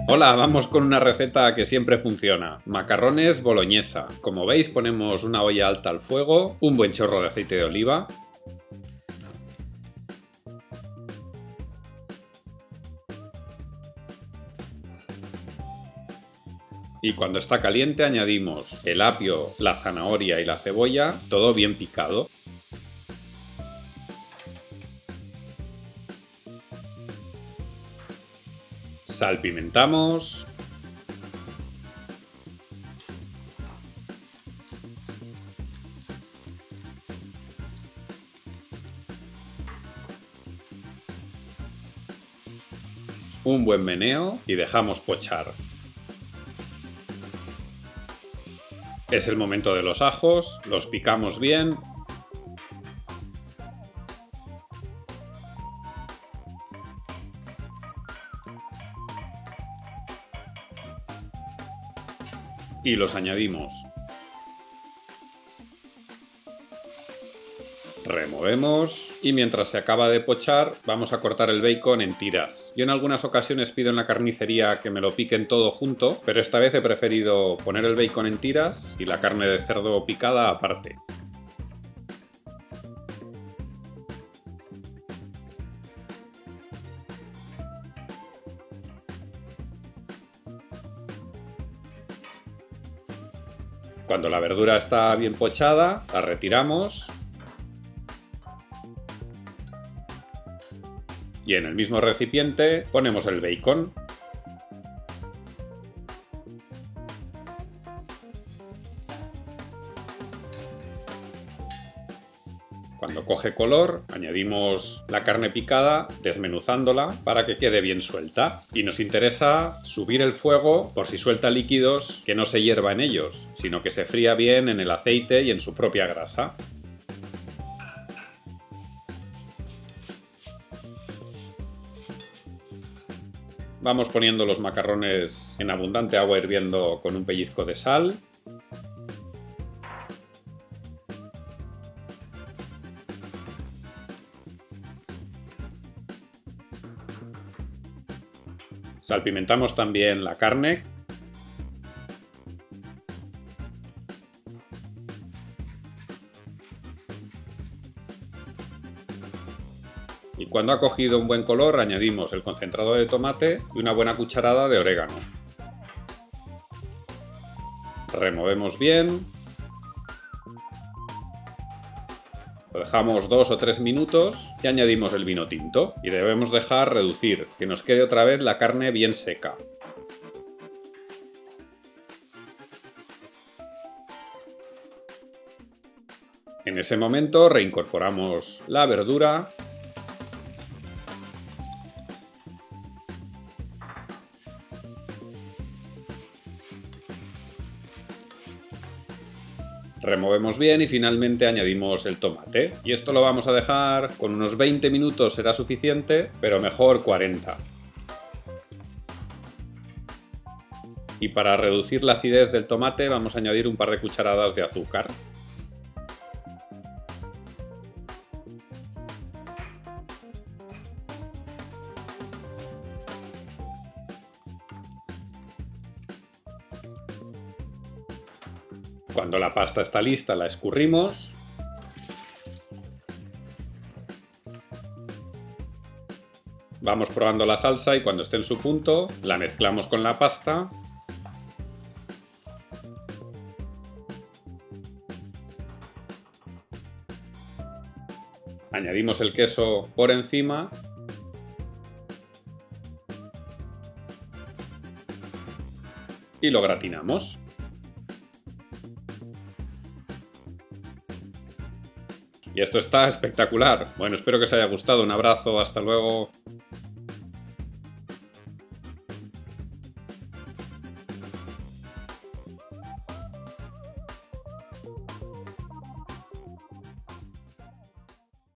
Hola, vamos con una receta que siempre funciona. Macarrones boloñesa. Como veis, ponemos una olla alta al fuego, un buen chorro de aceite de oliva. Y cuando está caliente añadimos el apio, la zanahoria y la cebolla, todo bien picado. Salpimentamos. Un buen meneo y dejamos pochar. Es el momento de los ajos, los picamos bien. Y los añadimos. Removemos y mientras se acaba de pochar vamos a cortar el bacon en tiras. Yo en algunas ocasiones pido en la carnicería que me lo piquen todo junto, pero esta vez he preferido poner el bacon en tiras y la carne de cerdo picada aparte. Cuando la verdura está bien pochada, la retiramos. Y en el mismo recipiente ponemos el bacon. Cuando coge color, añadimos la carne picada, desmenuzándola para que quede bien suelta. Y nos interesa subir el fuego por si suelta líquidos, que no se hierva en ellos, sino que se fría bien en el aceite y en su propia grasa. Vamos poniendo los macarrones en abundante agua hirviendo con un pellizco de sal. Salpimentamos también la carne. Y cuando ha cogido un buen color añadimos el concentrado de tomate y una buena cucharada de orégano. Removemos bien. Lo dejamos 2 o 3 minutos y añadimos el vino tinto. Y debemos dejar reducir, que nos quede otra vez la carne bien seca. En ese momento reincorporamos la verdura. Removemos bien y finalmente añadimos el tomate. Y esto lo vamos a dejar con unos 20 minutos, será suficiente, pero mejor 40. Y para reducir la acidez del tomate vamos a añadir un par de cucharadas de azúcar. Cuando la pasta está lista, la escurrimos. Vamos probando la salsa y cuando esté en su punto, la mezclamos con la pasta. Añadimos el queso por encima. Y lo gratinamos. Y esto está espectacular. Bueno, espero que os haya gustado. Un abrazo, hasta luego.